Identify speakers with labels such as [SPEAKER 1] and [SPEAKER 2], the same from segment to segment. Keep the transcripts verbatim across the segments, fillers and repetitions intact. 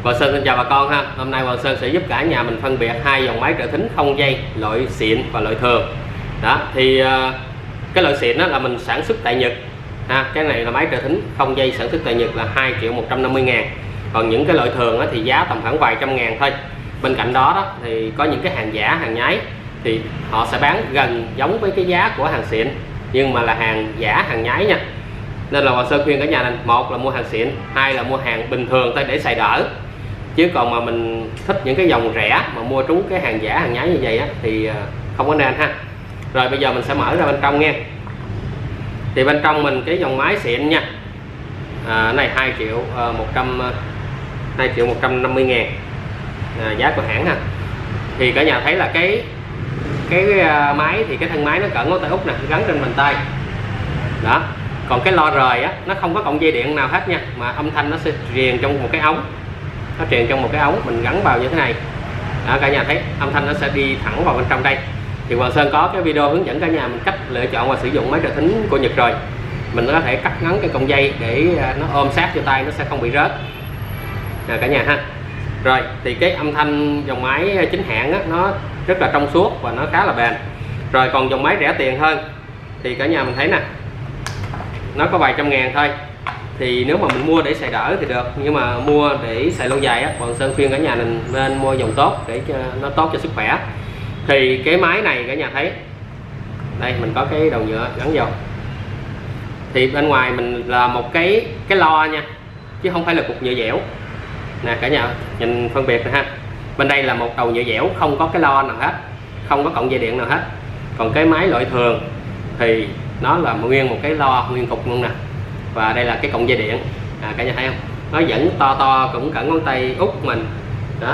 [SPEAKER 1] Hoàng Sơn xin chào bà con ha. Hôm nay Hoàng Sơn sẽ giúp cả nhà mình phân biệt hai dòng máy trợ thính không dây, loại xịn và loại thường. Đó thì cái loại xịn đó là mình sản xuất tại Nhật ha. Cái này là máy trợ thính không dây sản xuất tại Nhật là hai triệu một trăm năm mươi ngàn. Còn những cái loại thường đó thì giá tầm khoảng vài trăm ngàn thôi. Bên cạnh đó, đó thì có những cái hàng giả, hàng nhái thì họ sẽ bán gần giống với cái giá của hàng xịn nhưng mà là hàng giả, hàng nhái nha. Nên là Hoàng Sơn khuyên cả nhà này, một là mua hàng xịn, hai là mua hàng bình thường thôi để xài đỡ. Chứ còn mà mình thích những cái dòng rẻ mà mua trúng cái hàng giả, hàng nhái như vậy á thì không có nên ha. Rồi bây giờ mình sẽ mở ra bên trong nha. Thì bên trong mình cái dòng máy xịn nha, à, này hai triệu một trăm hai triệu một trăm năm mươi ngàn à, giá của hãng ha. Thì cả nhà thấy là cái cái máy thì cái thân máy nó cỡ ngón tay út nè, gắn trên bàn tay đó. Còn cái lo rời á, nó không có cọng dây điện nào hết nha, mà âm thanh nó sẽ truyền trong một cái ống, nó truyền trong một cái ống mình gắn vào như thế này đó, cả nhà thấy âm thanh nó sẽ đi thẳng vào bên trong đây. Thì Hoàng Sơn có cái video hướng dẫn cả nhà mình cách lựa chọn và sử dụng máy trợ thính của Nhật rồi. Mình có thể cắt ngắn cái cọng dây để nó ôm sát vô tay, nó sẽ không bị rớt à, cả nhà ha. Rồi thì cái âm thanh dòng máy chính hãng á, nó rất là trong suốt và nó khá là bền. Rồi còn dòng máy rẻ tiền hơn thì cả nhà mình thấy nè, nó có vài trăm ngàn thôi. Thì nếu mà mình mua để xài đỡ thì được, nhưng mà mua để xài lâu dài á, Hoàng Sơn khuyên cả nhà mình nên mua dòng tốt để cho nó tốt cho sức khỏe. Thì cái máy này cả nhà thấy đây, mình có cái đầu nhựa gắn vào. Thì bên ngoài mình là một cái cái lo nha, chứ không phải là cục nhựa dẻo nè, cả nhà nhìn phân biệt nè ha. Bên đây là một đầu nhựa dẻo, không có cái lo nào hết, không có cọng dây điện nào hết. Còn cái máy loại thường thì nó là nguyên một cái lo nguyên cục luôn nè, và đây là cái cọng dây điện à, cả nhà thấy không, nó vẫn to to cũng cỡ ngón tay út mình đó,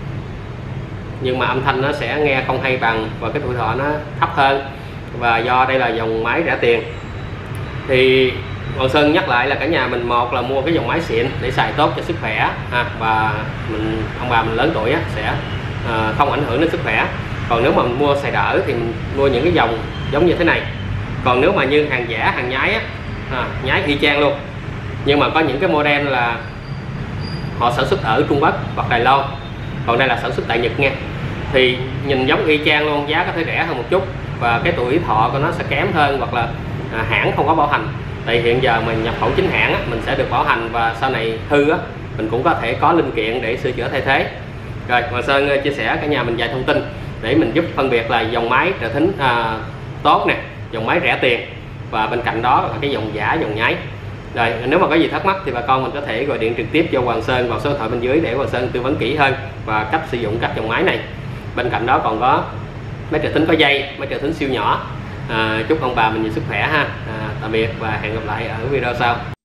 [SPEAKER 1] nhưng mà âm thanh nó sẽ nghe không hay bằng và cái tuổi thọ nó thấp hơn. Và do đây là dòng máy rẻ tiền thì Hoàng Sơn nhắc lại là cả nhà mình, một là mua cái dòng máy xịn để xài tốt cho sức khỏe ha, và mình ông bà mình lớn tuổi á, sẽ à, không ảnh hưởng đến sức khỏe. Còn nếu mà mình mua xài đỡ thì mình mua những cái dòng giống như thế này. Còn nếu mà như hàng giả, hàng nhái á, à, nhái y chang luôn, nhưng mà có những cái model là họ sản xuất ở Trung Quốc hoặc Đài Loan, còn đây là sản xuất tại Nhật nha, thì nhìn giống y chang luôn, giá có thể rẻ hơn một chút và cái tuổi thọ của nó sẽ kém hơn, hoặc là à, hãng không có bảo hành. Tại hiện giờ mình nhập khẩu chính hãng á, mình sẽ được bảo hành và sau này hư á, mình cũng có thể có linh kiện để sửa chữa thay thế. Rồi Hoàng Sơn chia sẻ cả nhà mình vài thông tin để mình giúp phân biệt là dòng máy trợ thính à, tốt nè, dòng máy rẻ tiền, và bên cạnh đó là cái dòng giả, dòng nhái. Rồi nếu mà có gì thắc mắc thì bà con mình có thể gọi điện trực tiếp cho Hoàng Sơn vào số điện thoại bên dưới để Hoàng Sơn tư vấn kỹ hơn và cách sử dụng các dòng máy này. Bên cạnh đó còn có máy trợ thính có dây, máy trợ thính siêu nhỏ. À, chúc ông bà mình nhiều sức khỏe ha. À, tạm biệt và hẹn gặp lại ở video sau.